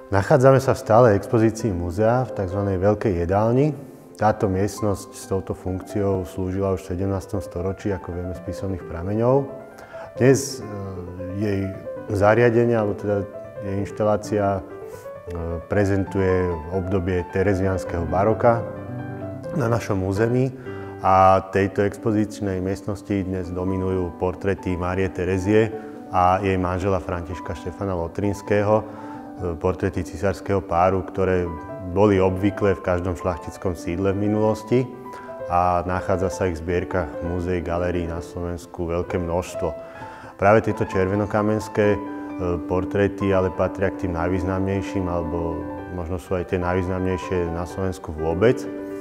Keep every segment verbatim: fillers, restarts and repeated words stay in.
Nachádzame sa v stálej expozícii múzea v tzv. Veľkej jedálni. Táto miestnosť s touto funkciou slúžila už v sedemnástom storočí, ako vieme z písomných prameňov. Dnes jej zariadenie, alebo teda jej inštalácia prezentuje obdobie tereziánskeho baroka na našom území a tejto expozíčnej miestnosti dnes dominujú portréty Márie Terezie a jej manžela Františka Štefana Lotrinského, portréty cisárskeho páru, ktoré boli obvyklé v každom šľachtickom sídle v minulosti a nachádza sa ich v zbierkach múzeí, galérií na Slovensku veľké množstvo. Práve tieto červenokamenské portréty ale patria k tým najvýznamnejším, alebo možno sú aj tie najvýznamnejšie na Slovensku vôbec.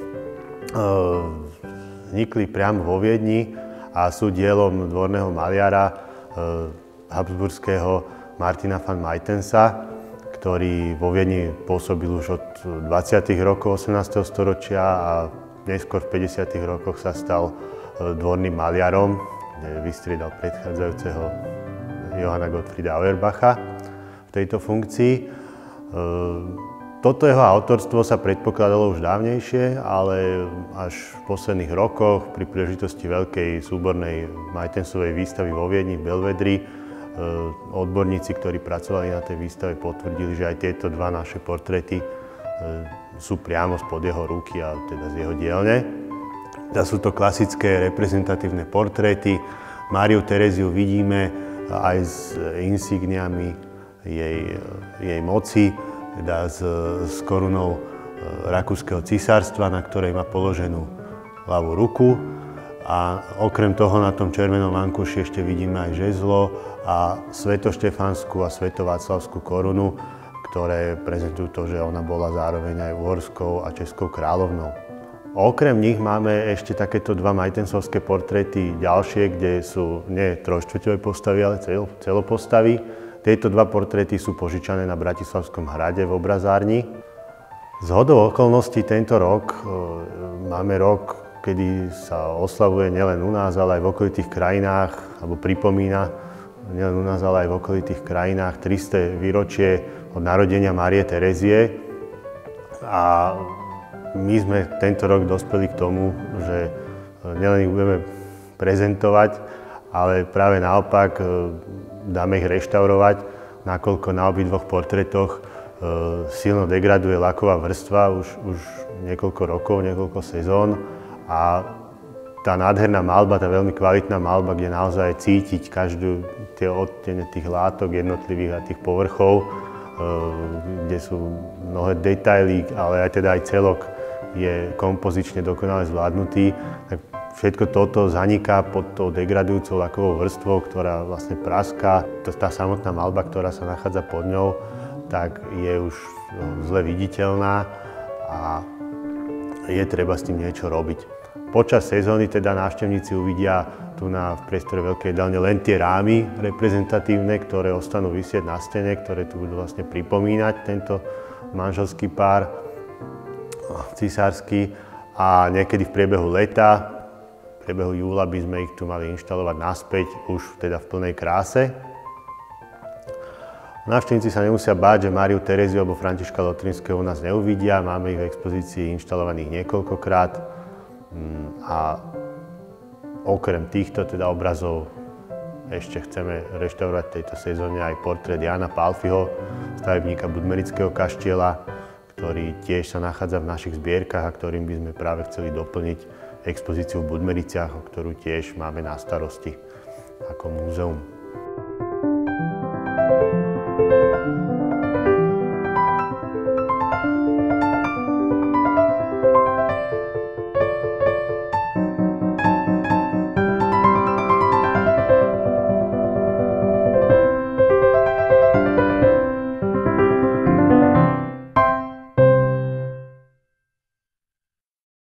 Vznikli priamo vo Viedni a sú dielom dvorného maliara habsburského Martina van Maytensa, ktorý vo Viedni pôsobil už od dvadsiatych rokov osemnásteho storočia a neskôr v päťdesiatych rokoch sa stal dvorným maliarom, kde vystriedal predchádzajúceho Johanna Gottfrieda Auerbacha v tejto funkcii. Toto jeho autorstvo sa predpokladalo už dávnejšie, ale až v posledných rokoch pri príležitosti veľkej súbornej Maytensovej výstavy vo Viedni v Belvedri odborníci, ktorí pracovali na tej výstave, potvrdili, že aj tieto dva naše portréty sú priamo spod jeho ruky a teda z jeho dielne. Teda sú to klasické reprezentatívne portréty. Máriu Tereziu vidíme aj s insigniami jej, jej moci, teda s, s korunou rakúskeho císarstva, na ktorej má položenú ľavú ruku. A okrem toho na tom červenom vankuši ešte vidíme aj žezlo a svetoštefanskú a svetováclavskú korunu, ktoré prezentujú to, že ona bola zároveň aj uhorskou a českou kráľovnou. Okrem nich máme ešte takéto dva Maytensovské portréty ďalšie, kde sú nie trojštvrťové postavy, ale cel, celopostavy. Tieto dva portréty sú požičané na Bratislavskom hrade v obrazárni. Zhodou okolností tento rok máme rok, kedy sa oslavuje nielen u nás, ale aj v okolitých krajinách, alebo pripomína nielen u nás, ale aj v okolitých krajinách tristé výročie od narodenia Márie Terezie. A my sme tento rok dospeli k tomu, že nielen ich budeme prezentovať, ale práve naopak dáme ich reštaurovať, nakoľko na obidvoch portrétoch silno degraduje laková vrstva už, už niekoľko rokov, niekoľko sezón. A tá nádherná maľba, tá veľmi kvalitná maľba, kde naozaj cítiť každú tie odtiene tých látok jednotlivých a tých povrchov, kde sú mnohé detaily, ale aj teda aj celok je kompozične dokonale zvládnutý, tak všetko toto zaniká pod tou degradujúcou lakovou vrstvou, ktorá vlastne praská. Tá samotná maľba, ktorá sa nachádza pod ňou, tak je už zle viditeľná a je treba s tým niečo robiť. Počas sezóny teda návštevníci uvidia tu na, v priestore Veľkej jedálne len tie rámy reprezentatívne, ktoré ostanú visieť na stene, ktoré tu budú vlastne pripomínať tento manželský pár cisársky. A niekedy v priebehu leta, v priebehu júla by sme ich tu mali inštalovať naspäť už teda v plnej kráse. Návštevníci sa nemusia báť, že Máriu Tereziu alebo Františka Lotrinského u nás neuvidia. Máme ich v expozícii inštalovaných niekoľkokrát. A okrem týchto teda obrazov ešte chceme reštaurovať v tejto sezóne aj portrét Jána Pálfiho, stavebníka Budmerického kaštieľa, ktorý tiež sa nachádza v našich zbierkach a ktorým by sme práve chceli doplniť expozíciu v Budmericiach, o ktorú tiež máme na starosti ako múzeum.